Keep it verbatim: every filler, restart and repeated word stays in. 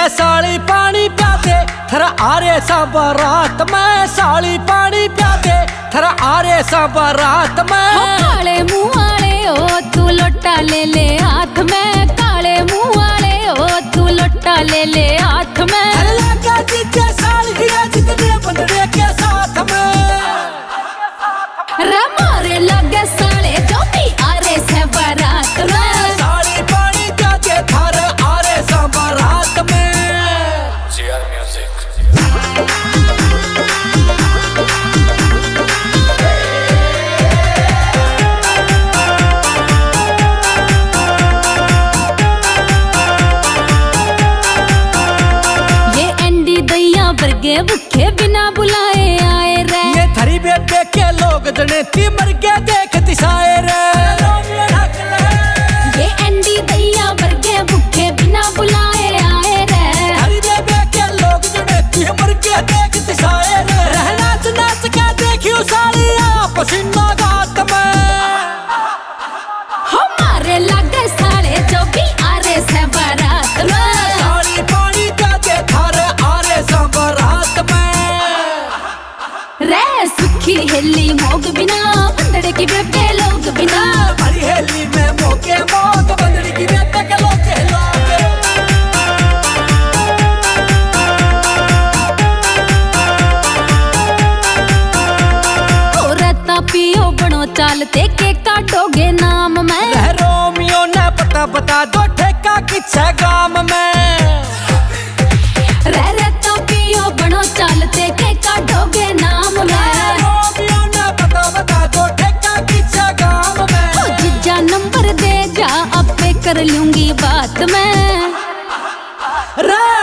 साली पानी प्यादे थरा आरे सा बारात में, साली पानी प्यादे थरा आरे सा बारात में। काले मुँह वाले ओ तू लोटा ले ले हाथ में, काले मुँह वाले ओ तू लोटा ले ले हाथ में। लगा जीजे सालिया जितने बंदे के साथ में, रे मारे लगे साले जो भी आरे से बारात में। साली पानी प्यादे थरा आरे सा बारात में। GR music. बरगे भूखे बिना बुलाए आए रे, ये थरी बेबे के लोग जनेती मर के देखती साए रे। ये एंडी दैया बरगे भूखे बिना बुलाए आए रे, थरी बेबे के लोग जनेती मर के देखती साए रे। रहना नाच के देखियो सालिया पसीना गात में, हमारे लगे साले जो भी आरे से बारात में। साली पानी प्यादे थारे आरे सा बारात में। रे सुखी हेली मोग बिना बंदड़े की बेबे लोग बिना, भरी हेली में मोके मोग बंदड़ी की बेबे के लोग के लोग। ओ रता पियो बनो चालते के काटोगे नाम में। रह रोमियो ने पता बता दो ठेका किच्छे गाम में। रह रता पियो बनो चालते के काटोगे नाम में। रोमियो ने पता बता दो ठेका किच्छे गाम में। ओ जीजा नंबर दे जा अब पे कर लूंगी बात मैं। रे